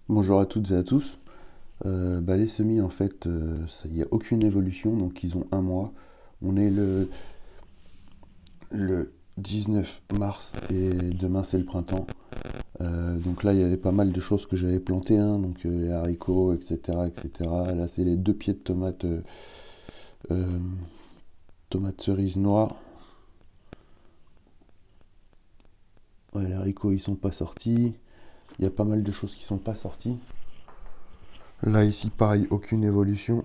Bonjour à toutes et à tous. Les semis, en fait, il n'y a aucune évolution, donc ils ont un mois. On est le 19 mars et demain c'est le printemps. Donc là, il y avait pas mal de choses que j'avais plantées, hein, donc les haricots, etc., etc. Là, c'est les deux pieds de tomates, euh, tomates cerises noires. Ouais, les haricots, ils sont pas sortis. Il y a pas mal de choses qui sont pas sorties. Là, ici, pareil, aucune évolution.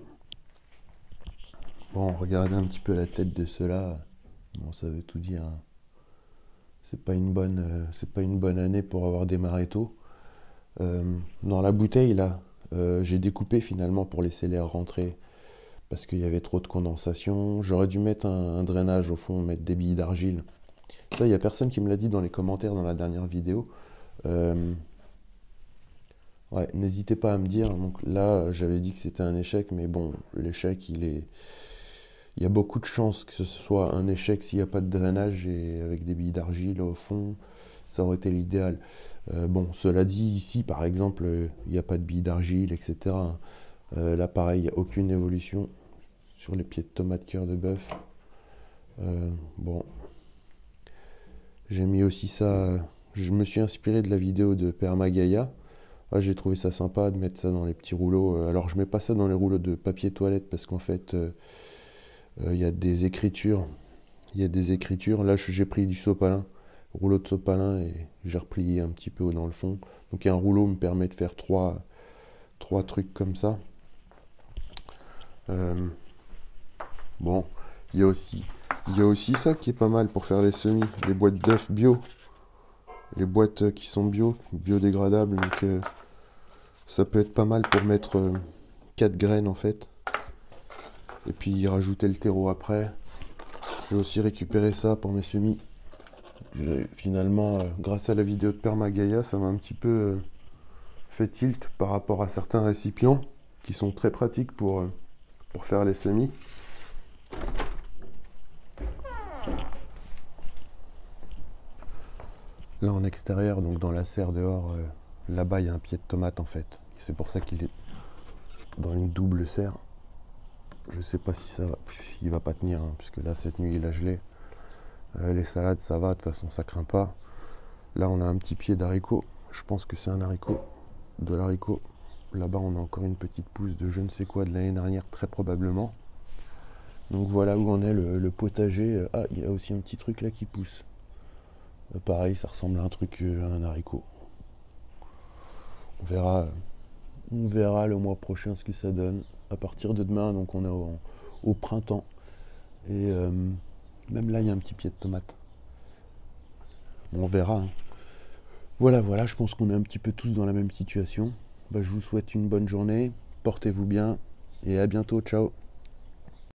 Bon, regardez un petit peu la tête de ceux-là. Bon, ça veut tout dire, hein. C'est pas une bonne année pour avoir démarré tôt. Dans la bouteille, là, j'ai découpé finalement pour laisser l'air rentrer parce qu'il y avait trop de condensation. J'aurais dû mettre un drainage au fond, mettre des billes d'argile. Ça, il n'y a personne qui me l'a dit dans les commentaires dans la dernière vidéo. Euh, ouais, n'hésitez pas à me dire. Donc là, j'avais dit que c'était un échec, mais bon, l'échec, il y a beaucoup de chances que ce soit un échec s'il n'y a pas de drainage et avec des billes d'argile au fond, ça aurait été l'idéal. Bon, cela dit, ici par exemple, il n'y a pas de billes d'argile, etc. Là, pareil, il n'y a aucune évolution sur les pieds de tomate cœur de bœuf. Bon, j'ai mis aussi ça. Je me suis inspiré de la vidéo de Permagaia. Ah, j'ai trouvé ça sympa de mettre ça dans les petits rouleaux. Alors, je mets pas ça dans les rouleaux de papier toilette parce qu'en fait, il y a des écritures. Il y a des écritures. Là, j'ai pris du sopalin, rouleau de sopalin, et j'ai replié un petit peu dans le fond. Donc, un rouleau me permet de faire trois trucs comme ça. Euh, bon, il y a aussi, il y a aussi ça qui est pas mal pour faire les semis, les boîtes d'œufs bio. Les boîtes qui sont biodégradables. Donc, ça peut être pas mal pour mettre 4 graines en fait. Et puis rajouter le terreau après. J'ai aussi récupéré ça pour mes semis. Finalement, grâce à la vidéo de Permagaia, ça m'a un petit peu fait tilt par rapport à certains récipients qui sont très pratiques pour faire les semis. Là en extérieur, donc dans la serre dehors, là-bas il y a un pied de tomate en fait. C'est pour ça qu'il est dans une double serre. Je sais pas si ça va, il va pas tenir, hein, puisque là cette nuit il a gelé. Les salades ça va, de toute façon ça craint pas. Là on a un petit pied d'haricot, je pense que c'est un haricot, de l'haricot. Là-bas on a encore une petite pousse de je ne sais quoi de l'année dernière, très probablement. Donc voilà où en est le potager. Ah, il y a aussi un petit truc là qui pousse. Pareil, ça ressemble à un truc, à un haricot. On verra, on verra le mois prochain ce que ça donne. À partir de demain, donc on est au printemps. Et même là, il y a un petit pied de tomate. On verra, hein. Voilà, voilà, je pense qu'on est un petit peu tous dans la même situation. Je vous souhaite une bonne journée, portez-vous bien et à bientôt, ciao.